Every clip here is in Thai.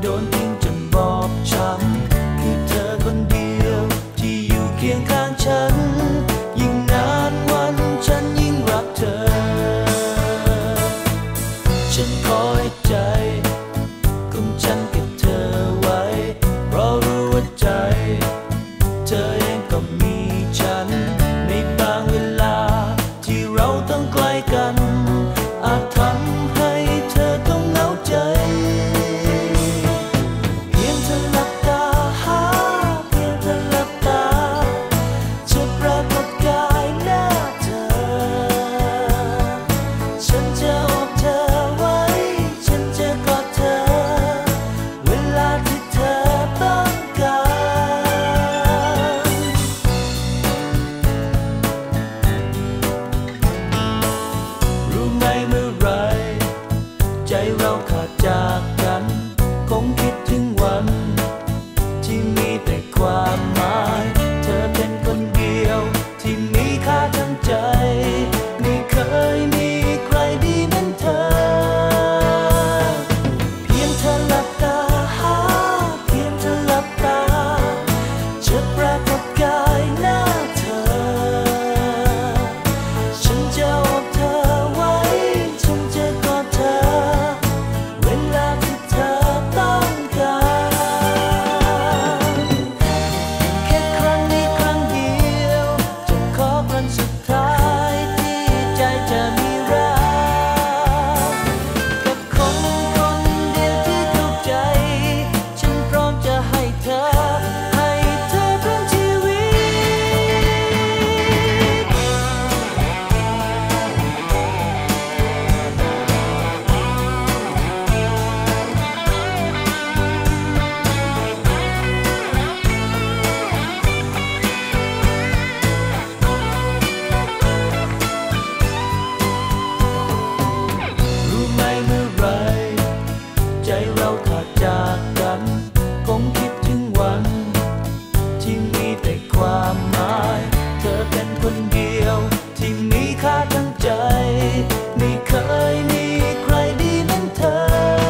โดนทิ้งจนบอบช้ำคือเธอคนเดียวที่อยู่เคียงข้างฉันยิ่งนานวันฉันยิ่งรักเธอฉันคอยใจของฉันเก็บเธอไว้เพราะรู้ว่าใจเธอเองก็มีฉันในบางเวลาที่เราต้องไกลกันอาจทำให้เธอต้องเหงาใจเพียงเธอหลับตาเพียงเธอหลับตาจะปรากฏกายหน้าเธอฉันจะโอบเธอไว้ฉันจะกอดเธอเวลาที่เธอต้องการรู้ไหมเมื่อไรใจเราขาดจากกันคงคิดถึงวันที่มีแต่ความหมายเธอเป็นคนเดียวที่มีค่าทั้งใจไม่เคยมีใครดีเหมือนเธอเพียงเธอหลับตาเพียงเธอหลับตาจะปรากฏกายหน้าเธอฉันจะโอบเธอไว้ฉันจะกอดเธอเวลาที่เธอต้องการแค่ครั้งนี้ครั้งเดียวจะขอครั้งสุดท้ายที่ใจจะมีรักกับคนคนเดียวที่เข้าใจฉันพร้อมจะให้เธอทั้งชีวิตรู้ไหมเมื่อไรใจเราขาดจากกันคงคิดถึงวันที่มีแต่ความหมายเธอเป็นคนเดียวที่มีค่าทั้งใจไม่เคยมีใครดีเหมือนเธอ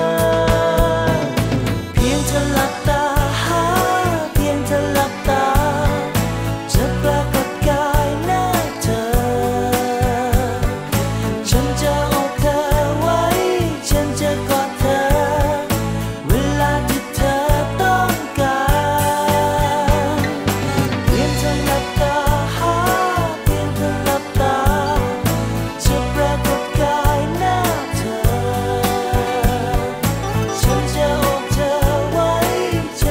เพียงเธอหลับตาเพียงเธอหลับตาจะปรากฏกายหน้าเธอฉันจะโอบเธอไว้ฉันจะกอดเธอเวลาที่เธอต้องการเพียงเธอหลับตาเพียงเธอหลับตาจะปรากฏกายหน้าเธอฉันจะโอบเธอไว้ฉั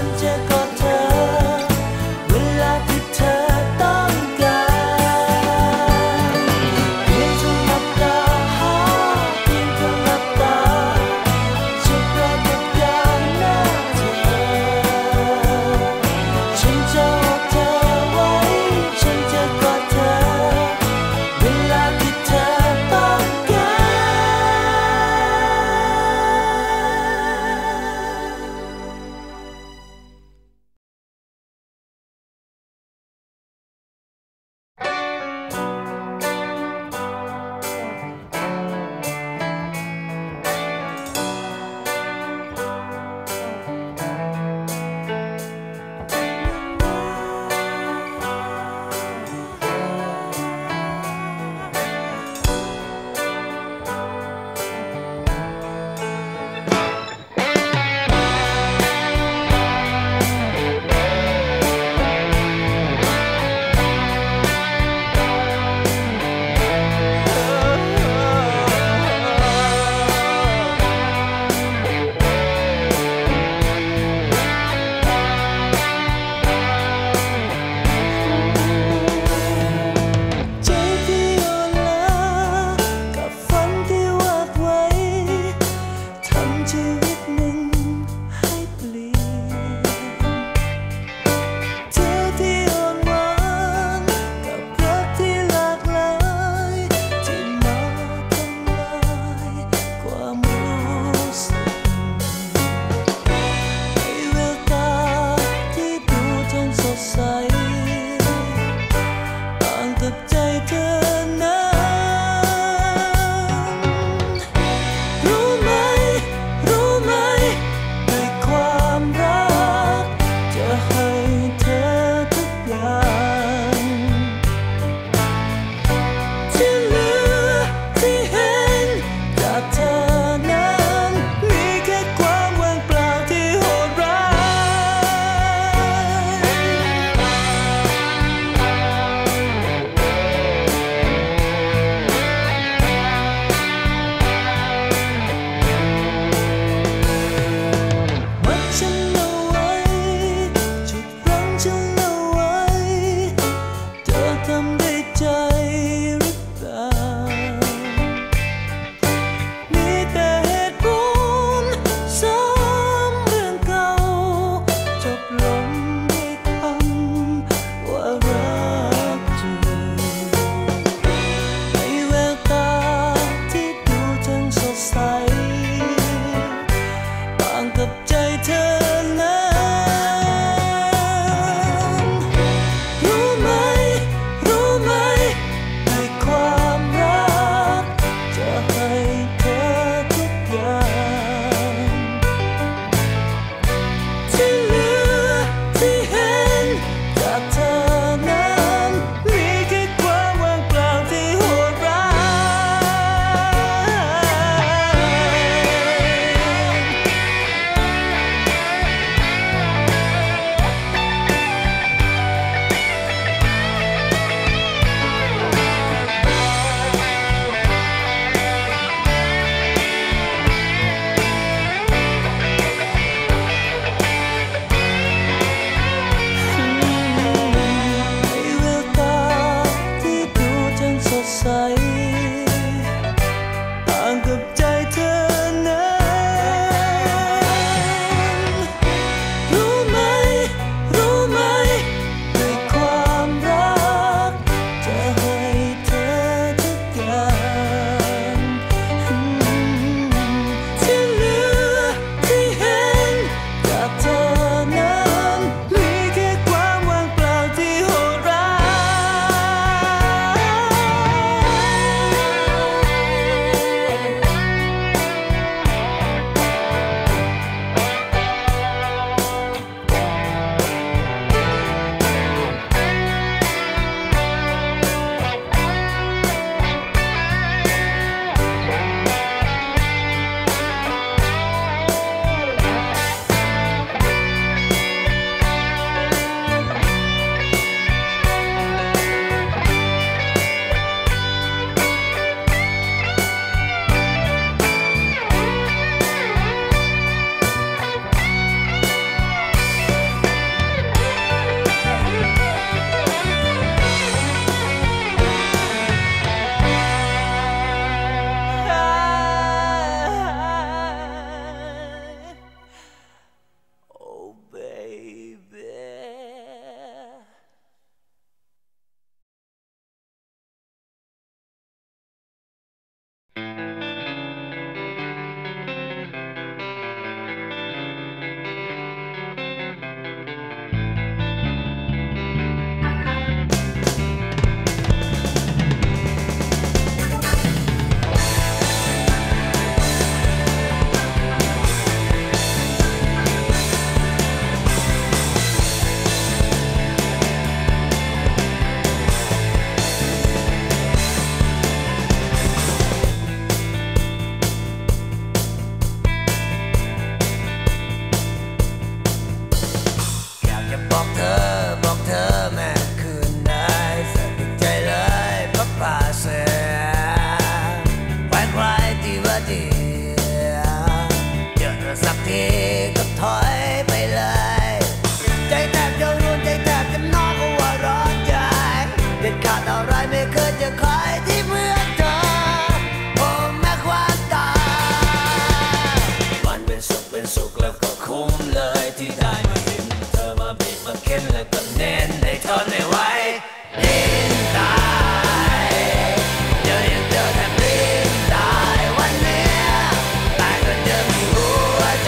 บอกเธอแม่คืนไหนสนิทใจเลยพับผ้าเสื้อไว้ใครที่ว่าดีเจอสักทีก็ถอยไปเลยใจแทบจะรุนใจแทบจะนอนก็ว่าร้อนใจเด็ดขาดอะไรไม่เคยจะคอยที่เหมือนเธอโอ้แม่ควันตามันเป็นสุขแล้วก็คุ้มเลยที่ได้มาเห็นเธอมาบีบมาเค้นแล้วก็เน้นให้ทนไม่ไหวดิ้นตายเจออย่างเธอแทบดิ้นตายวันนี้ตายก็เจอมีหัวใจ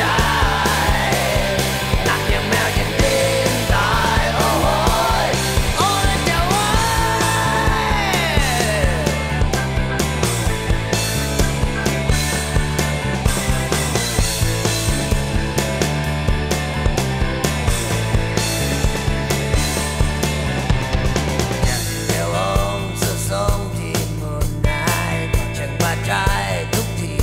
หนักอย่างแมวยังดิ้นตายโอ้ยโอ้ยจะไหวเดี๋ยวลงสุดทรงที่มุมไหนก็ช่างบาดใจทุกที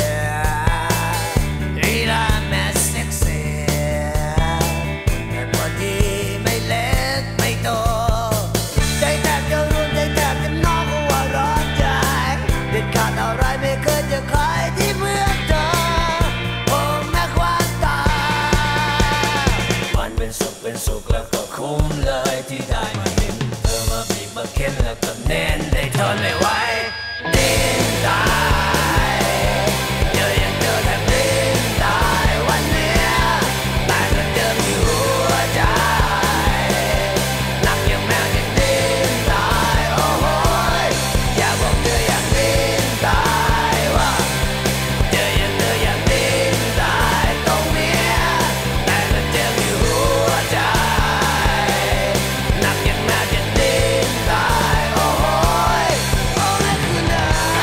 ลีลาแม่เซ็กซี่แต่พอดีไม่เล็กไม่โตใจแทบจะรุนใจแทบจะนอนก็ว่าร้อนใจเด็ดขาดอะไรไม่เคยจะคอยที่เหมือนเธอโอ้แม่ควันตามันเป็นสุขแล้วก็คุ้มเลยที่ได้มาเห็นเธอมาบีบมาเค้นแล้วก็เน้นให้ทนไม่ไหวดิ้นตายเจออย่างเธอแทบดิ้นตายวันนี้ตายก็เจอมีหัวใจหนักอย่างแมวยังดิ้นตายโอ้ยอยากบอกเธออยากดิ้นตายว่าเจออย่างเธออยากดิ้นตายตรงนี้ตายก็เจอมีหัวใจหนักอย่างแมวยังดิ้นตายโอ้ยโอ้ยคืนไหน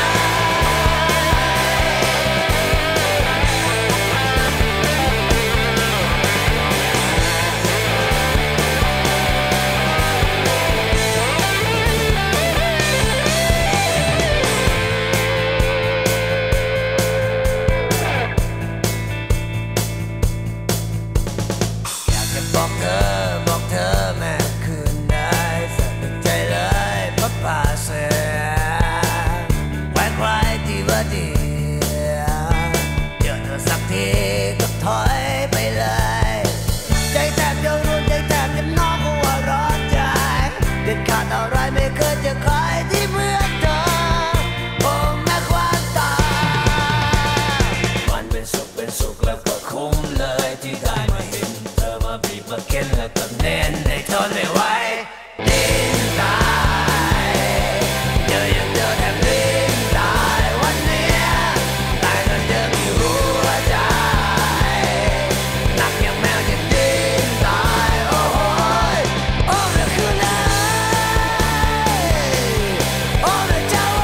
อยากจะบอกเธอแม่คืนไหนสนิทใจเลยพับผ้าเสื้อไว้ใครที่ว่าดีเจอเธอสักทีก็ถอยไปเลยใจแทบจะรุนใจแทบจะนอนก็ว่าร้อนใจเด็ดขาดอะไรไม่เคยจะคอยที่เหมือนเธอโอ้แม่ควันตามันเป็นสุขแล้วก็คุ้มเลยที่ได้มาเห็นเธอมาบีบมาเค้นแล้วก็เน้นให้ทนไม่ไหวดิ้นตายเจออย่างเธอแทบดิ้นตายวันนี้ตายก็เจอมีหัวใจหนักอย่างแมวยังดิ้นตายโอ้ยโอ้ยคืนไหนโอ้ยเจ้า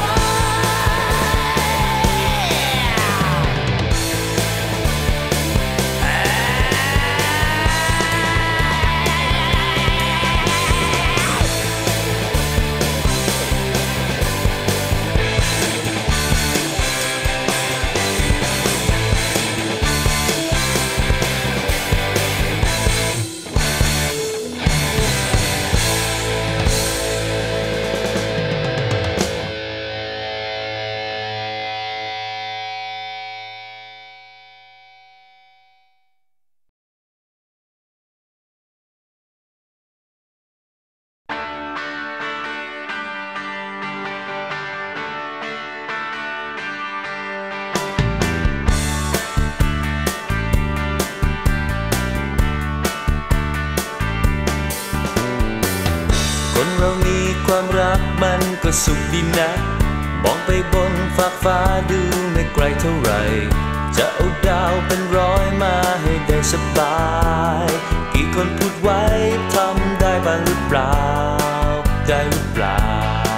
คนเรามีความรักมันก็สุขดีนะ มองไปบนฟากฟ้าดูไม่ไกลเท่าไหร่จะเอาดาวเป็นร้อยมาให้ได้สบายกี่คนพูดไว้ทำได้บ้างหรือเปล่าได้หรือเปล่า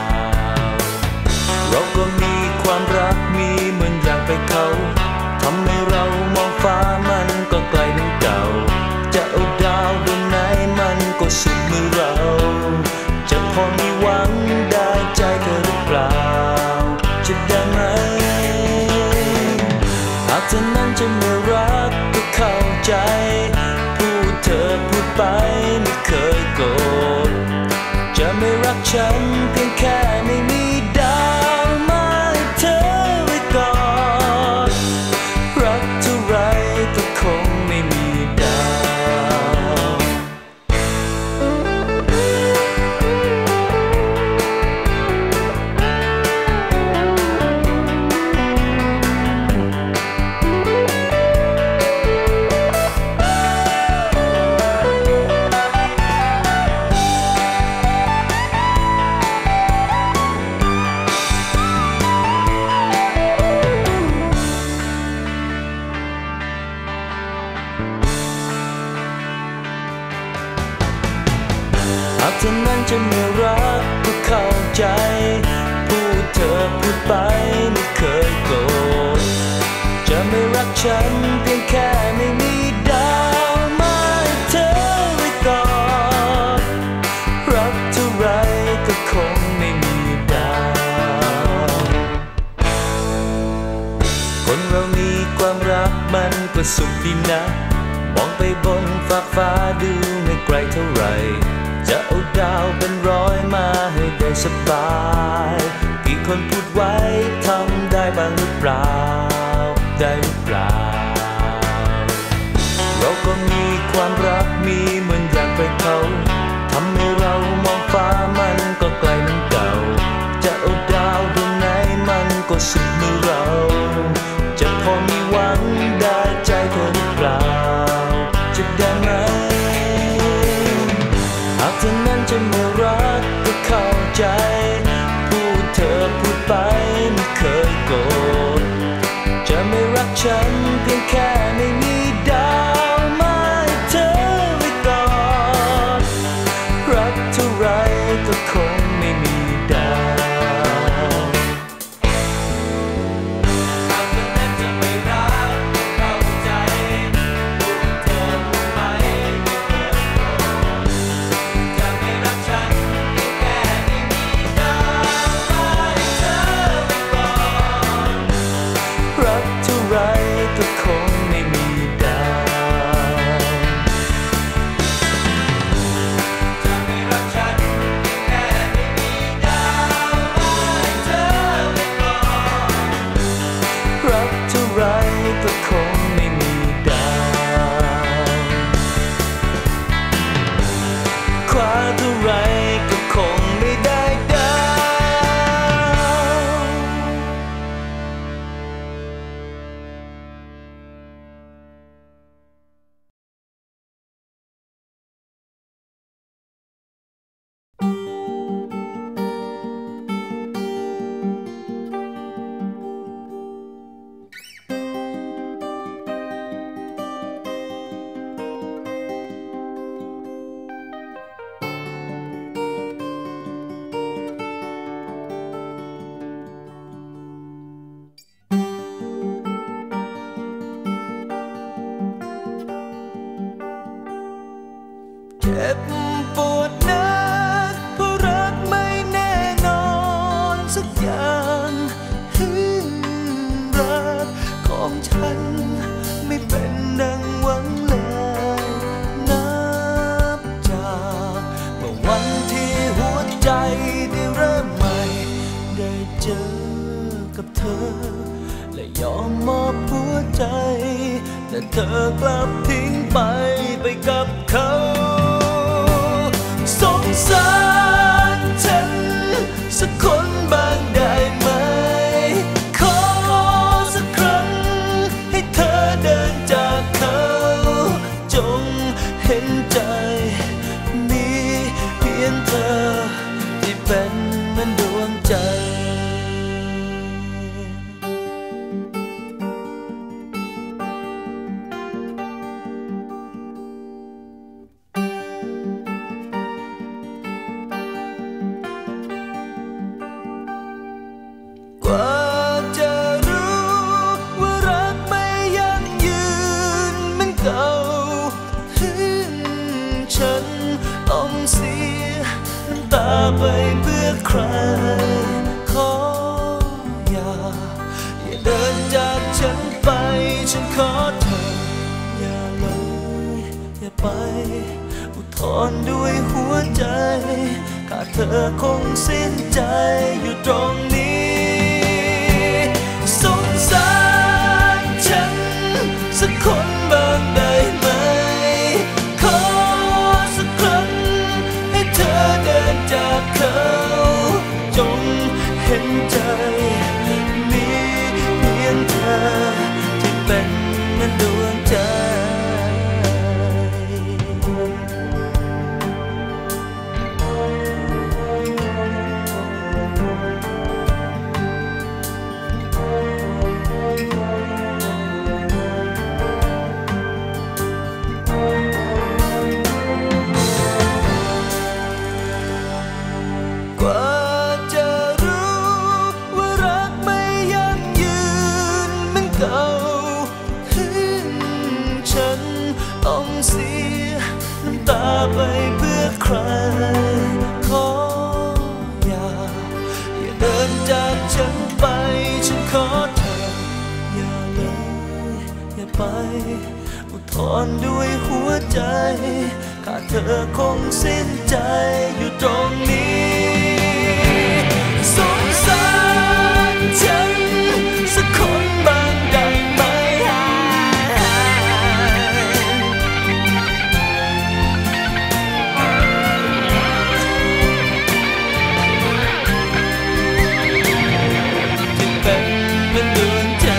เราก็มีความรักมีเหมือนอย่างไปเขาทำให้เรามองฟ้ามันก็ไกลนั้นเก่าจะเอาดาวดวงไหนมันก็สุดมือเราจะพอมีหวังได้ใจเธอหรือเปล่าจะได้ไหมหากเธอนั้นจะไม่รักก็เข้าใจพูดเธอพูดไปไม่ไม่เคยโกรธจะไม่รักฉันเพียงแค่ไม่มีดาวมาให้เธอไว้ก่อนรักเท่าไรก็คงไม่มีดาวหากเธอนั้นจะไม่รักก็เข้าใจพูดเธอพูดไปไม่เคยโกรธจะไม่รักฉันเพียงแค่ไม่มีดาวมาให้เธอไว้ก่อนรักเท่าไรก็คงไม่มีดาวคนเรามีความรักมันก็สุขดีนะมองไปบนฟากฟ้าดูไม่ไกลเท่าไรจะเอาดาวเป็นร้อยมาให้ได้สบายกี่คนพูดไว้ทำได้บ้างหรือเปล่าได้หรือเปล่าเราก็มีความรักมีเหมือนอย่างใครเขาทำให้เรามองฟ้ามันก็ไกลเหมือนเก่าจะเอาดาวดวงไหนมันก็สุดมือเราจะพอมีหวังได้ใจเธอหรือเปล่าจะได้ไหมหากเธอนั้นจะไม่รักก็เข้าใจพูดเธอพูดไปไม่เคยโกรธจะไม่รักฉันเพียงแค่ไม่มีดาวมาให้เธอไว้ก่อนรักเท่าไรก็คงไม่มีดาวหากเธอนั้นจะไม่รักก็เข้าใจพูดเธอพูดไปไม่เคยโกรธจะไม่รักฉันเพียงแค่ไม่มีดาวมาให้เธอไว้ก่อนรักเท่าไรก็คงไม่มีดาวจะไม่รักฉันเพียงแค่ไม่มีดาวมาให้เธอไว้ก่อนรักเท่าไรก็คงไม่มีดาวคว้าเท่าไรก็คงไม่ได้ดาวเจ็บปวดนักเพราะรักไม่แน่นอนสักอย่างรักของฉันไม่เป็นดังหวังเลยนับจากเมื่อวันที่หัวใจได้เริ่มใหม่ได้เจอกับเธอและยอมมอบหัวใจแต่เธอกลับทิ้งไปกับเขาสงสารฉันสักคนบ้างได้ไหมขอสักครั้งให้เธอเดินจากเขาจงเห็นใจมีเพียงเธอที่เป็นเหมือนดวงใจกว่าจะรู้ว่ารักไม่ยั่งยืนเหมือนเก่าฉันต้องเสียน้ำตาไปเพื่อใครขออย่าเดินจากฉันไปฉันขอเธออย่าเลยอย่าไปอุทธอนด้วยหัวใจขาดเธอคงสิ้นใจอยู่ตรงนี้สงสารฉันสักคนบ้างได้ไหมขอสักครั้งให้เธอเดินจากเขาจงเห็นใจมีเพียงเธอที่เป็นเหมือนดวงใจกว่าจะรู้ว่ารักไม่ยั่งยืนเหมือนเก่าถึงฉันต้องเสียน้ำตาไปเพื่อใครขออย่าเดินจากฉันไปฉันขอเธออย่าเลยอย่าไปอุทธรณ์ด้วยหัวใจขาดเธอคงสิ้นใจอยู่ตรงนี้สงสารฉันสักคนบ้างได้ไหมที่เป็นเหมือนดวงใจ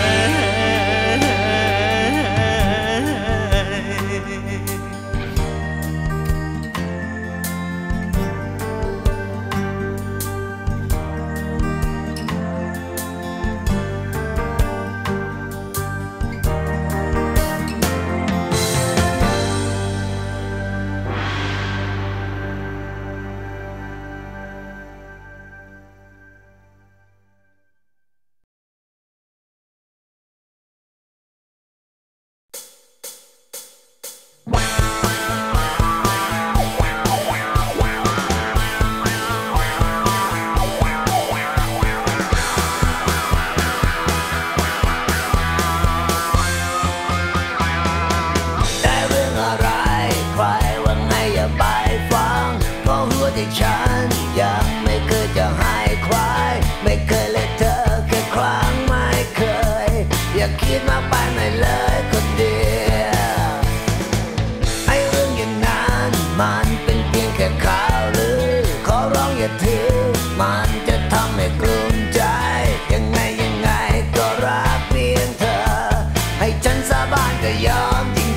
ฉันยังไม่เคยจะให้ใครไม่เคยเลยเธอแค่ครั้งไม่เคยอย่าคิดมากไปหน่อยเลยคนเดียวไอ้เรื่องอย่างนั้นมันเป็นเพียงแค่ข่าวลือขอร้องอย่าถือมันจะทำให้กลุ้มใจยังไงก็รักเพียงเธอให้ฉันสาบานก็ยอมจริง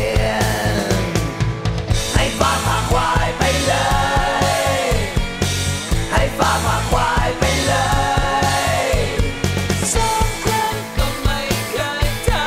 ๆให้ฟ้าผ่าควายไปเลยให้ฟ้าผ่าควายไปเลยสองครั้งก็ไม่เคยท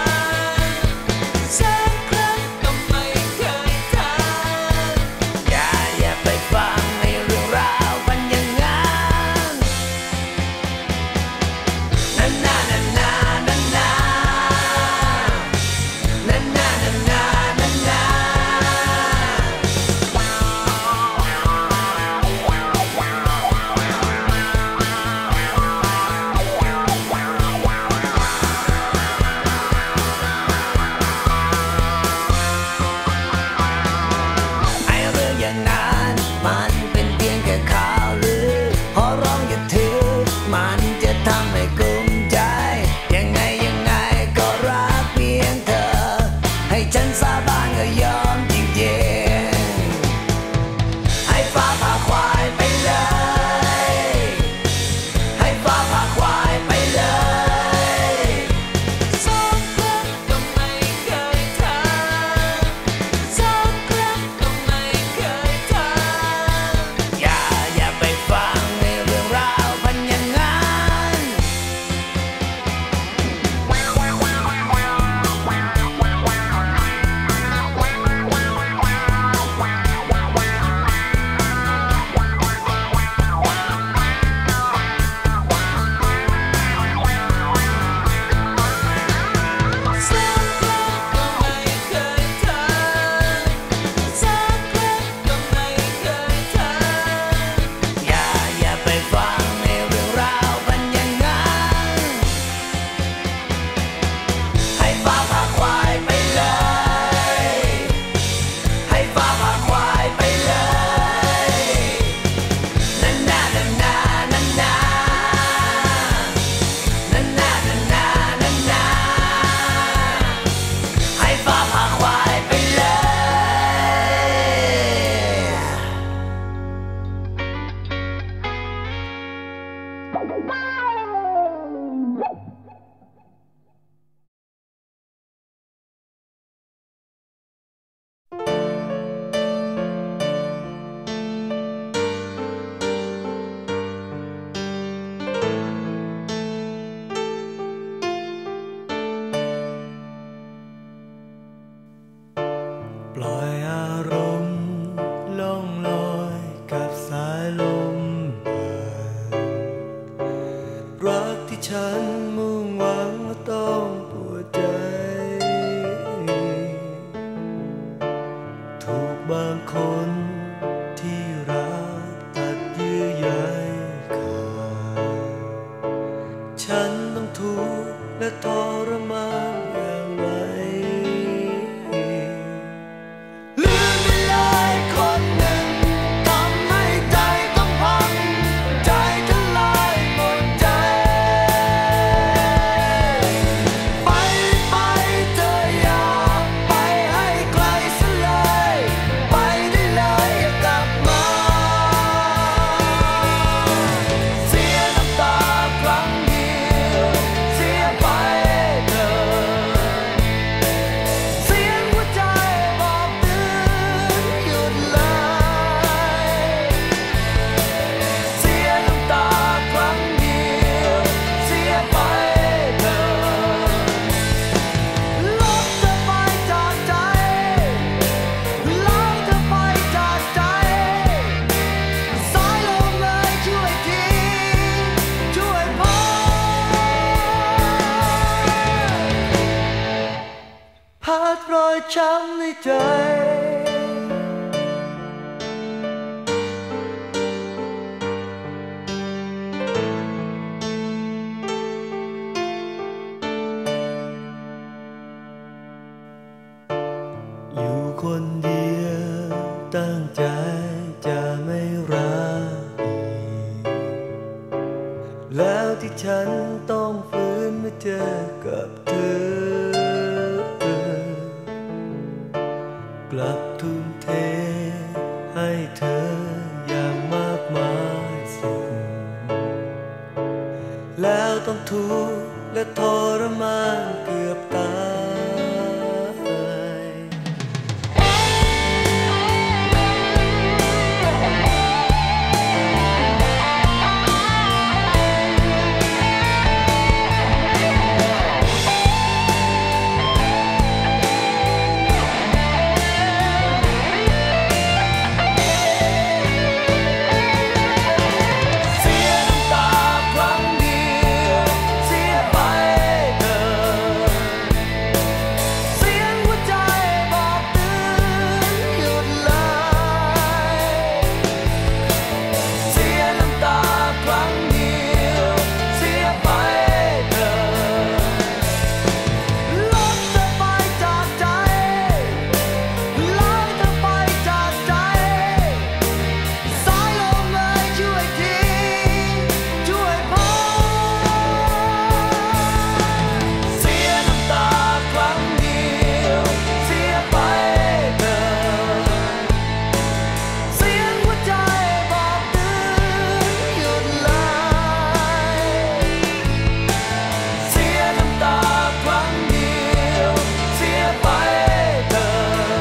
ปล่อยอารมณ์ล่องลอยกับสายลมรักที่ฉันมุ่งหวังต้องปวดใจถูกบางคนที่รักตัดเยื่อใยขาดฉันต้องทุกข์และทรมานอย่างไรลืมไปเลยคนหนึ่งทำให้ใจต้องพังใจทลายหมดใจไปเธออย่าไปให้ไกลซะเลยไปได้เลยอย่ากลับมาเสียน้ำตาครั้งเดียวเสียไปเธอเสียงหัวใจบอกเตือนหยุดเลยเสียน้ำตาครั้งเดียวเสียไปเธอลบเธอไปจากใจล้างเธอไปจากใจสายลมเลยช่วยทีช่วยพอพัดรอยช้ำในใจอยู่คนเดียวตั้งใจจะไม่รักอีกแล้วที่ฉันต้องฝืนมาเจอกับเธอกลับทุ่มเทให้เธออย่างมากมายสุดแล้วต้องทุกข์และทรมานเกือบตายเสียน้ำตาครั้งเดียวเสียไปเธอเสียงหัวใจบอกเตือนหยุดเลยเสียน้ำตาครั้งเดียวเสียไปเธอลบเธอไปจากใจล้างเธอไปจากใจสายลมเลยช่วยทีช่วยพอเสียน้ำตาครั้งเดียวเสียไปเธอเสียงหัวใจบอกเตือนหยุดเลยเสียน้ำตาครั้งเดียวเสียไปเธอ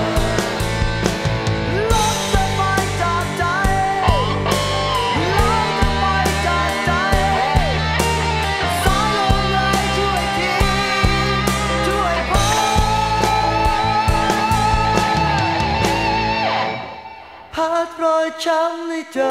ลบเธอไปจากใจล้างเธอไปจากใจสายลมเลยช่วยทีช่วยพอพัดรอยช้ำในใจ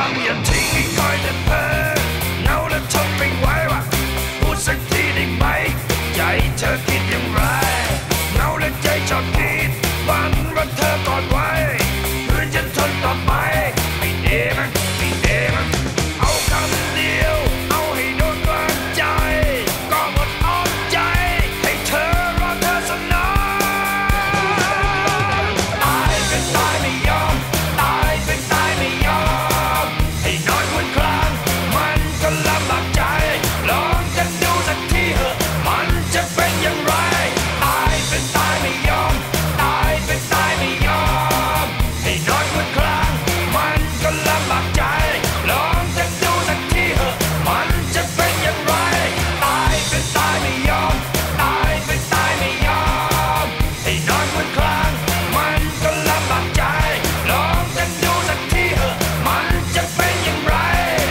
ำอย่าทิ้งให้คอยแต่เพ้อเหงาและทนไม่ไหววะพูดสักทีได้ไหมใจเธอคิดอย่างไรเหงาและใจชอบคิดฝันว่าเธอก่อนไว้เพื่อจะทนต่อไปไม่เด้มั้งไม่เด้มั้งเอาคำเดียวเอาให้โดนกลางใจก็หมดอ้อมใจให้เธอรอเธอสนองตายเป็นตายไม่ยอมตายเป็นตายไม่ยอมให้นอนบนคลางมันก็ลำบากใจลองจะดูสักทีเหอะมันจะเป็นอย่างไรตายเป็นตายไม่ยอมตายเป็นตายไม่ยอมให้นอนบนคลางมันก็ลำบากใจลองจะดูสักทีเหอะมันจะเป็นอย่างไรตายเป็นตายไม่ยอมตายเป็นตายไม่ยอมให้นอนบนคลางมันก็ลำบากใจลองจะดูสักทีเหอะมันจะเป็นอย่างไร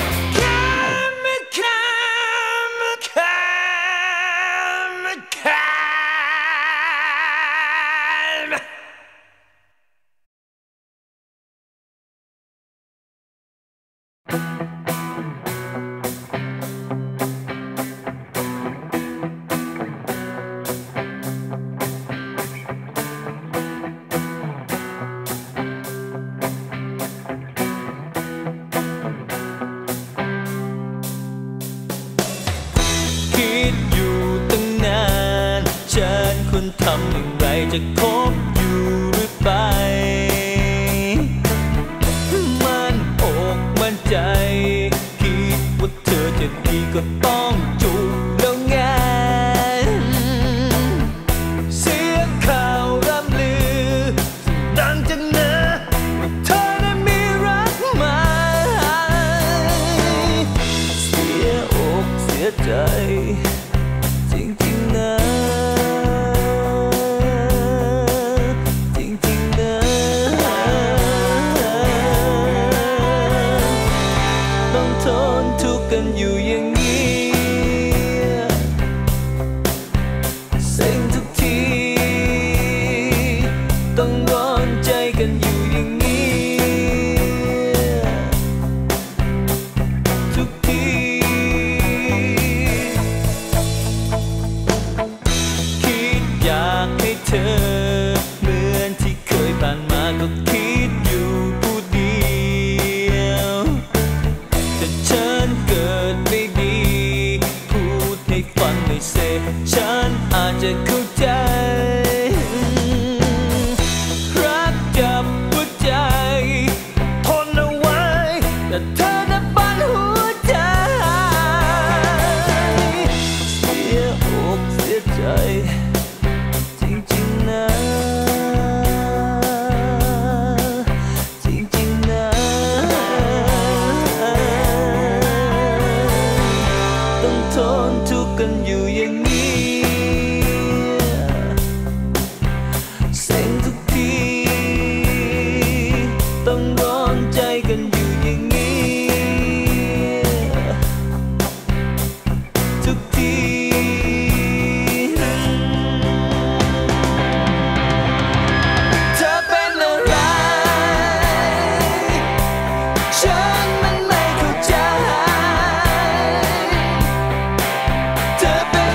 คิดอยู่ตั้งนานฉันควรทำอย่างไรจะคบอยู่หรือไปมันอกมั่นใจคิดว่าเธอจะดีก็ต้องจูบแล้วไงเสียข่าวร่ำลือดังจังนะว่าเธอนั้นมีรักใหม่เสียอกเสียใจจริงๆนะจริงๆนะต้องทนทุกข์กันอยู่อย่างนี้เซ็งทุกทีต้องร้อนใจกันอยู่อย่างนี้ทุกทีคิดอยากให้เธอเหมือนที่เคยผ่านมาก็คิดอยู่ผู้เดียวแต่ฉันเกิดไม่ดีพูดให้ฟังหน่อยเสิฉันอาจจะเข้าใจรักจับหัวใจทนเอาไว้แต่เธอน่ะปั่นหัวใจเสียอกเสียใจจริงๆนะจริงๆนะต้องทนทุกข์กันอยู่อย่างนี้เซ็งทุกทีต้องร้อนใจกันอยู่อย่างนี้ทุกทีเธอเป็นอะไรฉันมันไม่เข้าใจเธอเป็น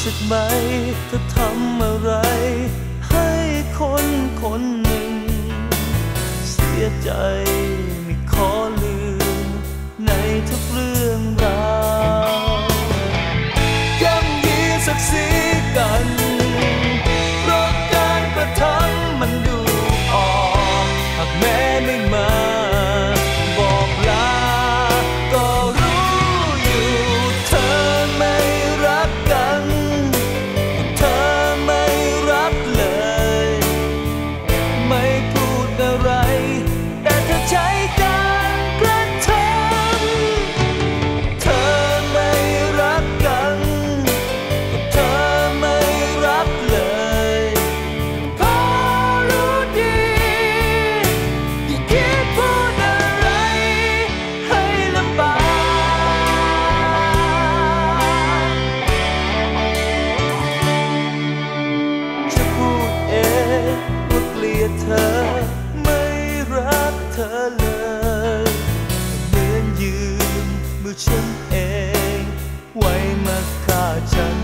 สึกไหมเธอทำอะไรให้คนคนหนึ่งเสียใจไม่ขอลืมในทุกเรื่องราวย่ำยีศักดิ์ศรีกันเพราะการกระทำมันดูออกหากแม้ไม่มาบอกลาก็รู้อยู่เธอไม่รักกันเธอไม่รักเลยไม่พูดอะไรแต่เธอใช้การกระทำเธอไม่รักกันเธอไม่รักเลยเพราะรู้ดียิ่งคิดพูดอะไรให้ลำบากจะพูดเองว่าเกลียดเธอไม่รักเธอเลยเหมือนยืนมือฉันเองไว้มาฆ่าฉัน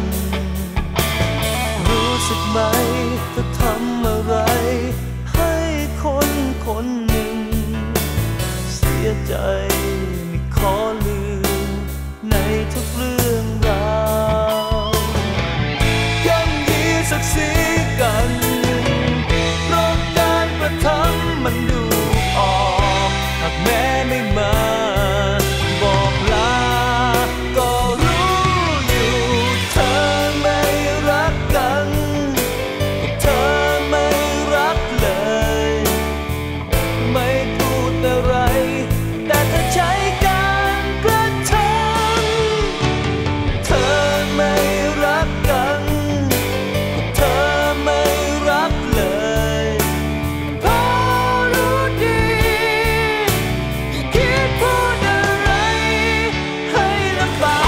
รู้สึกไหมเธอทำอะไรให้คนคนหนึ่งเสียใจไม่ขอลืมในทุกเรื่องราวย่ำยีศักดิ์ศรีกันเพราะการกระทำมันดูออกหากแม้ไม่มาบอกลาก็รู้อยู่เธอไม่รักกันเธอไม่รักเลยไม่พูดอะไรแต่เธอใช้การกระทำเธอไม่รักกันเธอไม่รักเลยเพราะรู้ดียิ่งคิดพูดอะไรให้ลำบาก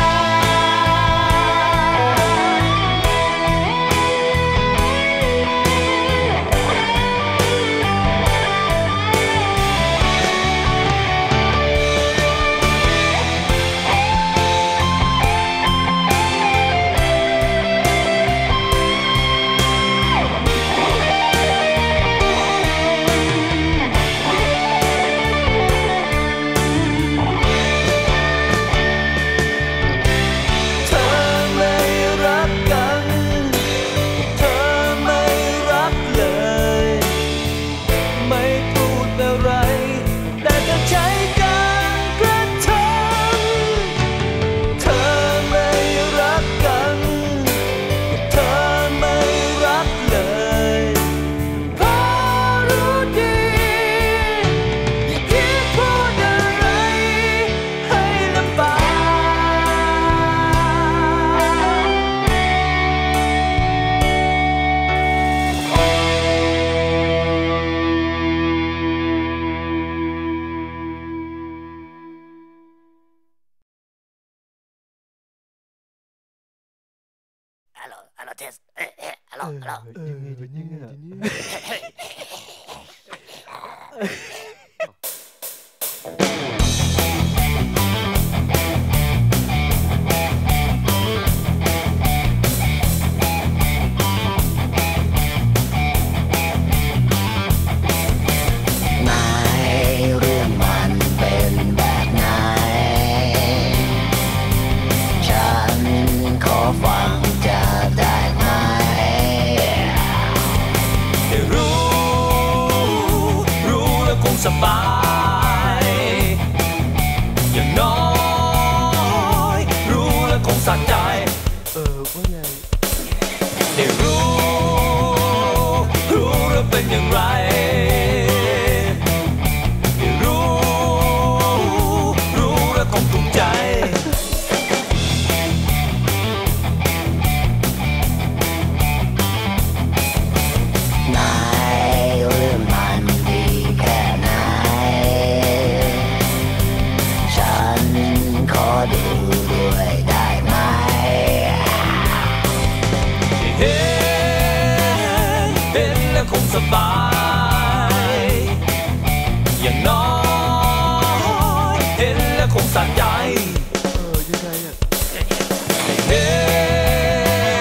เธอไม่รักกันเธอไม่รักเลยไม่พูดอะไรแต่เธอใช้การกระทำเธอไม่รักกันเธอไม่รักเลยเพราะรู้ดียิ่งคิดพูดอะไรให้ลำบากฮัลโหลเทสฮัลโหลฮัลโหลในเรื่องมันเป็นแบบไหนฉันขอฟังจะได้ไหมได้รู้แล้วคงสบายอย่างน้อยรู้แล้วคงสะใจว่าไงได้รู้แล้วเป็นอย่างไรได้รู้แล้วคงถูกใจในเรื่องมันดีแค่ไหนฉันขอดูด้วยได้ไหมเห็นแล้วคงสบายอย่างน้อยเห็นแล้วคงสะใจยังไงเห็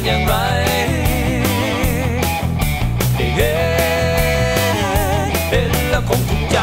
อย่างไรได้เห็นแล้วคงถูกใจ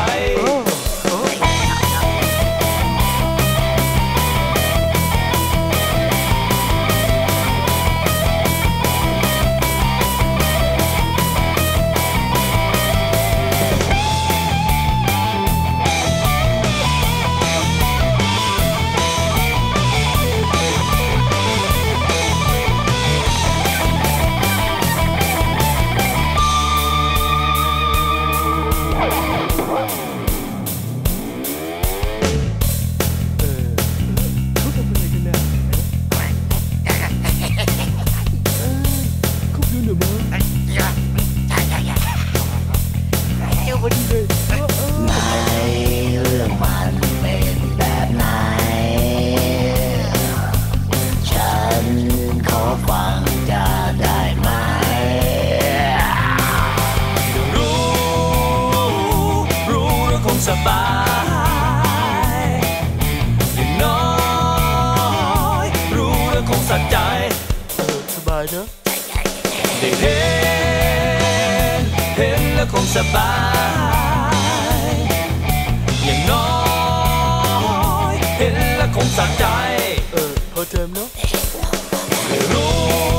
สบายอย่างน้อยรู้แล้วคงสะใจสบายเนอะได้เห็นแล้วคงสบายอย่างน้อยเห็นแล้วคงสะใจพอเติมเนอะได้รู้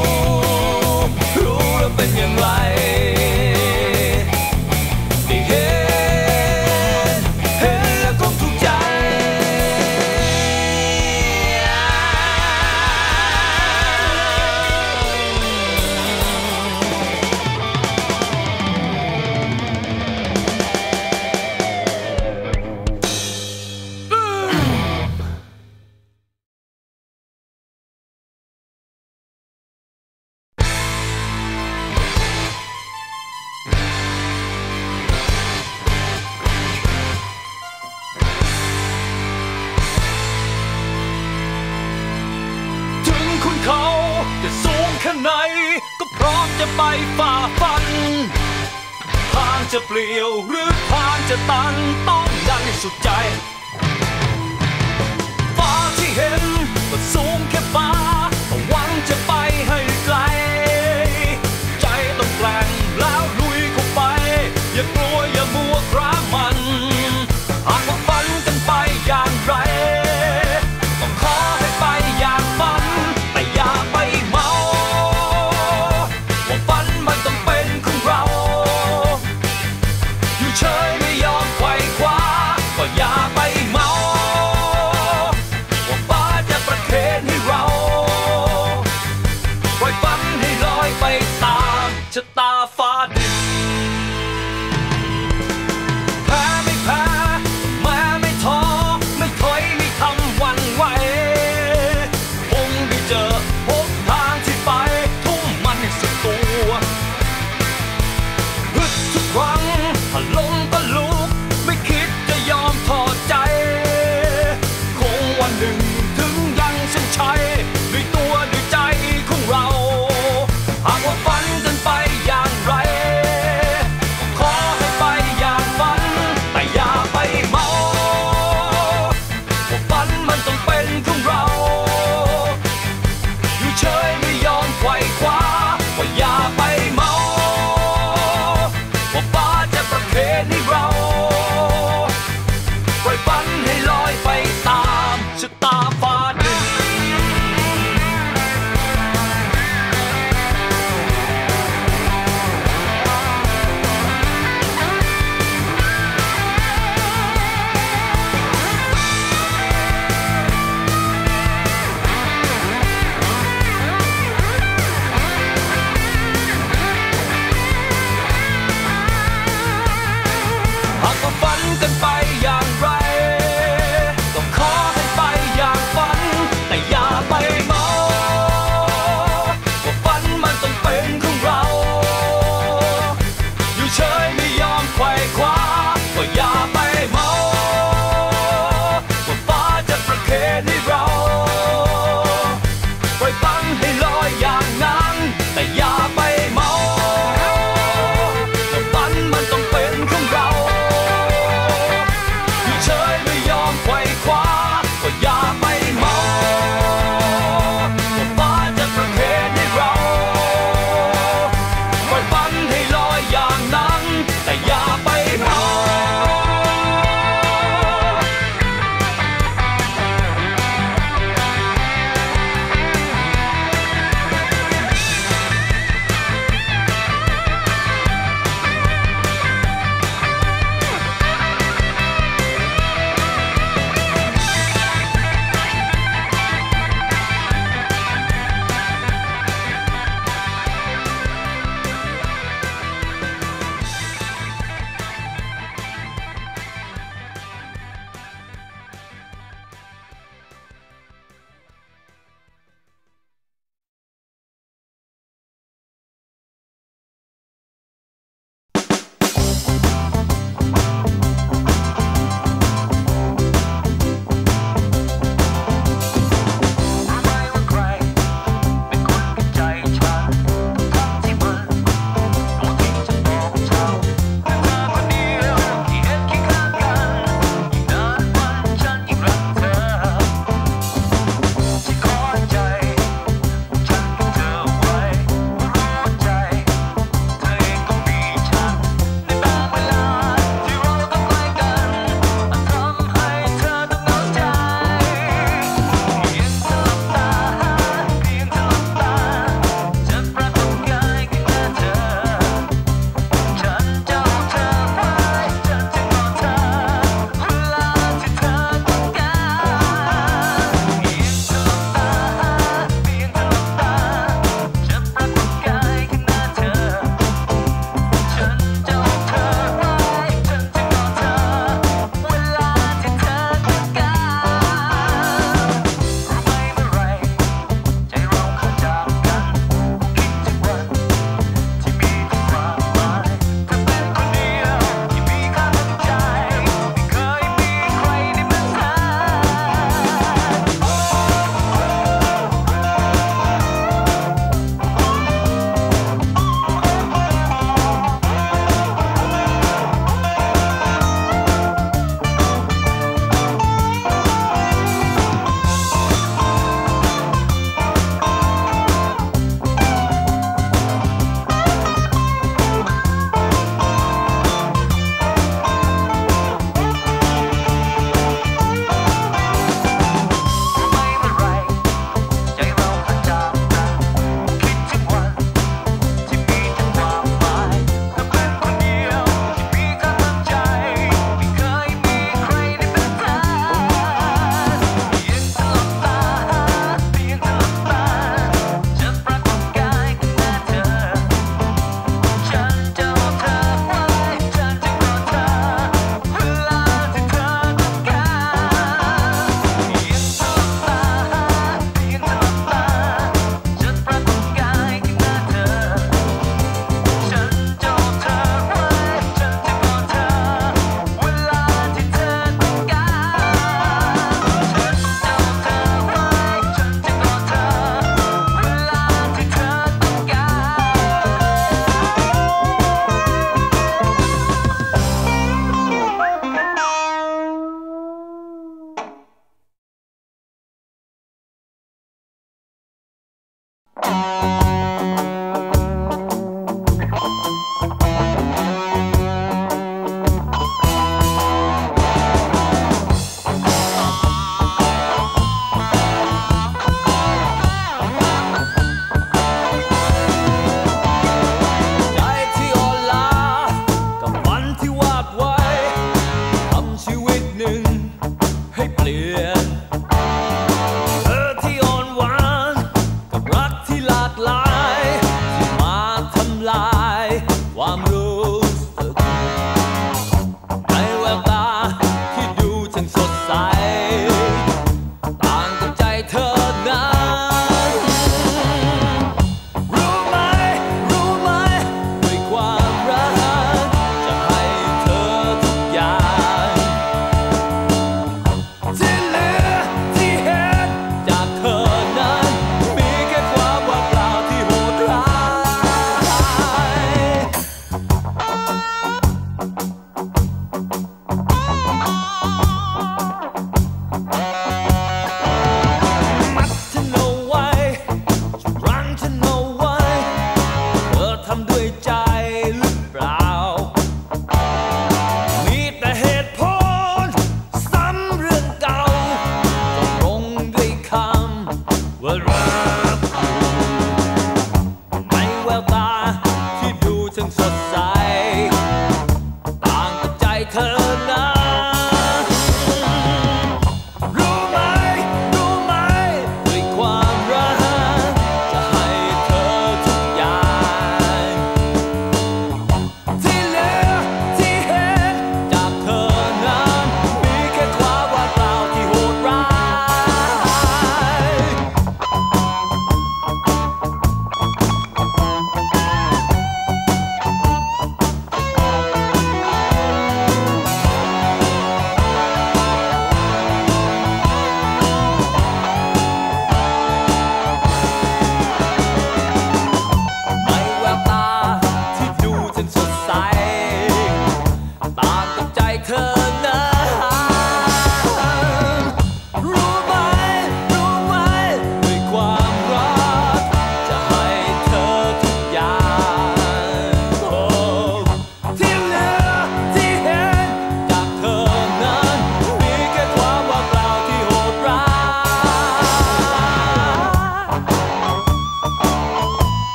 แล้วเป็นอย่างไรเขาจะสูงแค่ไหนก็พร้อมจะไปฝ่าฟันทางจะเปลี่ยวหรือทางจะตันต้องดันสุดใจฟ้าที่เห็นก็สูงแค่ฟ้า